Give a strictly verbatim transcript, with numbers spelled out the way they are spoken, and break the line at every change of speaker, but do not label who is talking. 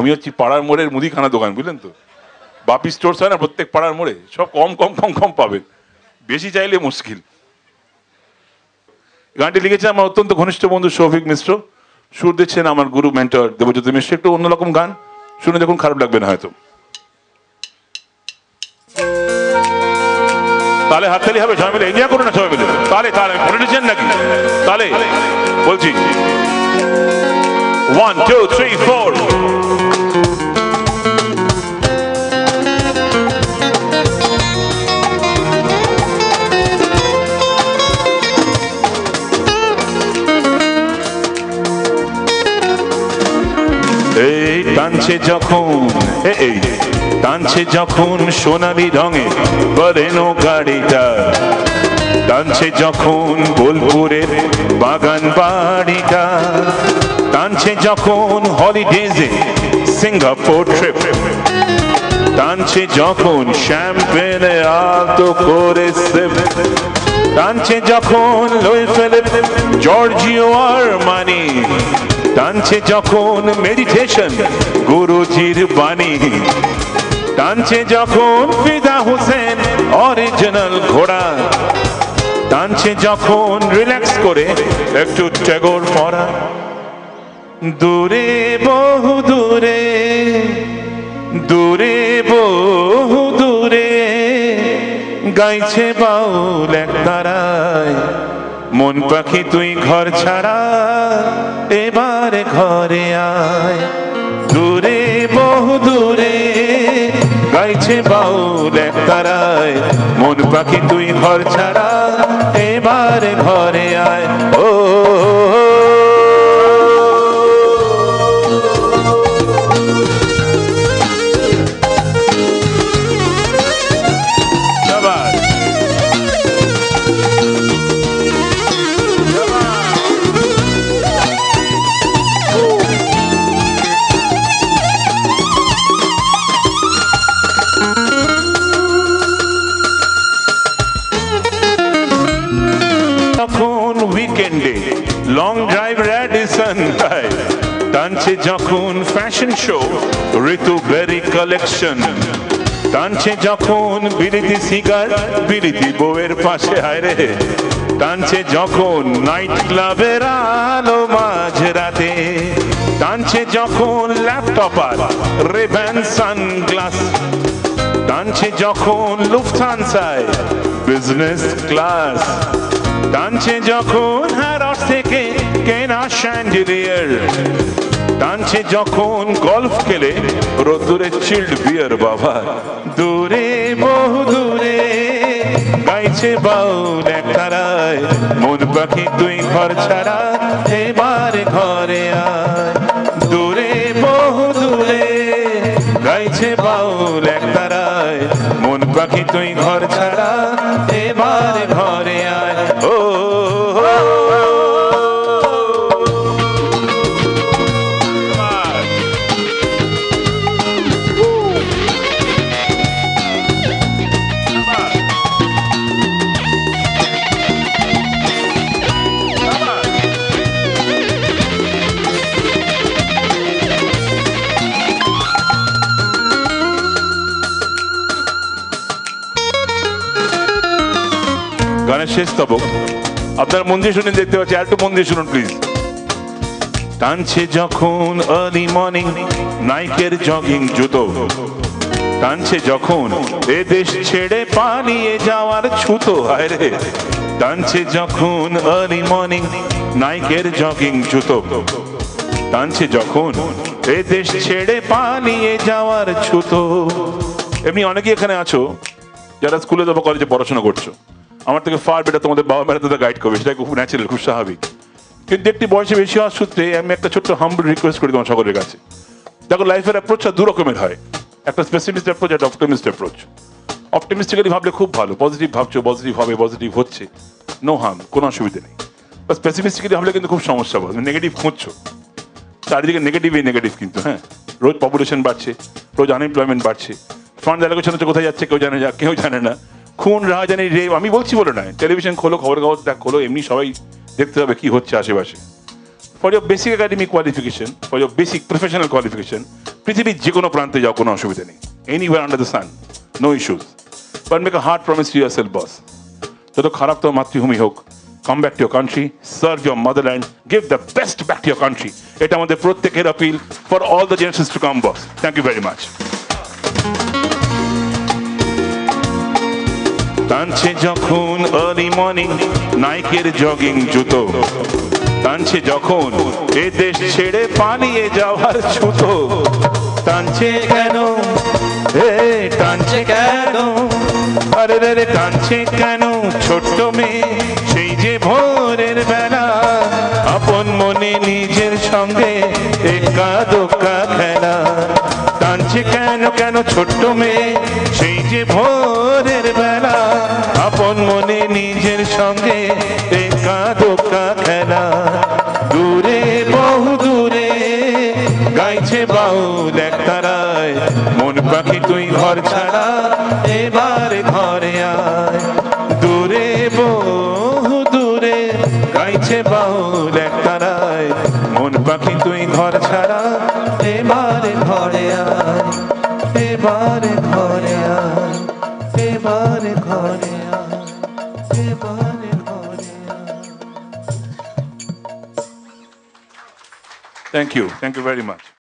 আমি হচ্ছি পাড়ার মোড়ের মুদিখানা দোকান, বুঝলেন তো? বাপি স্টোর্স হয় না প্রত্যেক পাড়ার মোড়ে, সব কম কম কম কম পাবেন, বেশি চাইলে মুশকিল। গানটি লিখেছে আমার অত্যন্ত ঘনিষ্ঠ বন্ধু শৌভিক মিশ্র, সুর দিচ্ছেন আমার গুরু মেন্টর দেবজ্যোতি মিশ্র। একটু অন্যরকম গান, শুনে দেখুন, খারাপ লাগবে না হয়তো। তাহলে হাততালি হবে, সবাই মিলে এনজয় করুন না, সবাই মিলে তাহলে তাহলে পলিটিশিয়ান নাকি? তাহলে বলছি ওয়ান টু থ্রি ফোর। এই টানছে যখন এই টানছে যখন সোনালি রঙে বরেনো গাড়িটা, টানছে যখন বোলপুরের বাগান বাড়িটা, টানছে যখন হলিডেজে সিঙ্গাপুর ট্রিপ, টানছে যখন শ্যাম্পেনে আলতো করে সিপ, টানছে যখন লুই ফিলিপ জর্জিও আরমানি, টানছে যখন মেডিটেশন গুরুজির বাণী, টানছে যখন ফিদা হুসেন অরিজিনাল ঘোড়া, টানছে যখন রিল্যাক্স করে একটু ট্যাগর পড়া। দূরে বহু দূরে দূরে বহু দূরে গাইছে বাউল এক তারায়, মন পাখি তুই ঘর ছাড়া এবারে ঘরে আয়। দূরে বহু দূরে গাইছে বাউল এক তারায়, মন পাখি তুই ঘর ছাড়া এবারে ঘরে আয়। ও উইকেন্ডে লং ড্রাইভ র্যাডিসন, টানছে যখন fashion show Ritu Beri collection, টানছে যখন বিলিতি সিগার বিলিতি বউয়ের পাশে হায়রে, টানছে যখন নাইট ক্লাবের আলো মাঝ রাতে, টানছে যখন ল্যাপটপ আর রেব্যান সানগ্লাস, টানছে যখন লুফথানসায় বিজনেস ক্লাস, টানছে যখন হ্যারস থেকে কেনা শ্যান্ডেলিয়ার, টানছে যখন গলফ খেলে রোদ্দুরে চিল্ড বিয়ার বাবা। দূরে বহু দূরে গাইছে বাউল এক তারায়, মন পাখি তুই ঘর ছাড়া এবারে ঘরে আয়। দূরে বহু দূরে গাইছে বাউল এক তারায়, মন পাখি তুই ঘর ছাড়া এবারে ঘরে আয়। ও গানের শেষ স্তবক আপনার মন দিয়ে শুনে দেখতে পাচ্ছি, আর একটু মন দিয়ে শুনুন প্লিজ। টানছে যখন আর্লি মর্নিং নাইকের জগিং জুতো, টানছে যখন এ দেশ ছেড়ে পালিয়ে যাওয়ার ছুতো, আরে টানছে যখন আর্লি মর্নিং নাইকের জগিং জুতো, টানছে যখন এ দেশ ছেড়ে পালিয়ে যাওয়ার ছুতো। এমনি অনেকে এখানে আছো যারা স্কুলে যাবো কলেজে পড়াশোনা করছো, আমার থেকে ফার বেটার তোমাদের বাবা মারা তাদের গাইড করবে, সেটা খুব ন্যাচারাল, খুব স্বাভাবিক। কিন্তু একটি বয়সে বেশি হওয়ার সূত্রে আমি একটা ছোট্ট হাম্বল রিকোয়েস্ট করি তোমার সকলের কাছে। দেখো, লাইফের অ্যাপ্রোচটা দু রকমের হয়, একটা স্পেসিফিক অ্যাপ্রোচ, একটা অপটিমিস্ট অ্যাপ্রোচ। অপটিমিস্টিক্যালি ভাবলে খুব ভালো, পজিটিভ ভাবছো, পজিটিভ হবে, পজিটিভ হচ্ছে, নো হার্ম, কোনো অসুবিধা নেই। বা স্পেসিফিস্টিক্যালি ভাবলে কিন্তু খুব সমস্যা হবে, নেগেটিভ খুঁজছো, চারিদিকে নেগেটিভই নেগেটিভ। কিন্তু হ্যাঁ, রোজ পপুলেশন বাড়ছে, রোজ আনএমপ্লয়মেন্ট বাড়ছে, ফান্ড অ্যালোকেশন হচ্ছে কোথায় যাচ্ছে কেউ জানে, যা কেউ জানে না, খুন রাহাজানি রেপ, আমি বলছি বলে নয়, টেলিভিশন খোলো, খবর কাগজ দেখ খোলো, এমনি সবাই দেখতে হবে কি হচ্ছে আশেপাশে। For your basic academic qualification, for your basic professional qualification, পৃথিবীর যে কোনো প্রান্তে যাও, কোনো অসুবিধা নেই, anywhere under the sun, no issues. But make a hard promise to yourself boss, যত খারাপ তো মাতৃভূমি হোক, come back to your country, serve your motherland, give the best back to your country. এটা আমাদের প্রত্যেকের appeal for all the generations to come, boss. Thank you very much. টানছে যখন আর্লি মর্নিং নাইকের জগিং জুতো, টানছে যখন এ দেশ ছেড়ে পালিয়ে যাওয়ার ছুতো, টানছে কেন হে টানছে কেন, আরে রে টানছে কেন ছোট্ট মেয়ে সেই যে ভোরের বেলা, আপন মনে নিজের সঙ্গে একা দোকা খেলা, টানছে কেন কেন ছোট্ট মেয়ে সেই যে ভোরের বেলা, আপন মনে নিজের সঙ্গে একা দোকা খেলা, দূরে বহু দূরে গাইছে বাউল এক তারায়, মন পাখি তুই ঘর ছাড়া এবার ঘরে আয়, দূরে বহু দূরে গাইছে বাউল এক তারায়, মন পাখি তুই ঘর ছাড়া এবার ঘরে আয়, এবার ঘরে আয়, এবার ঘরে আয়, এবার ঘরে আয়। Thank you. Thank you very much.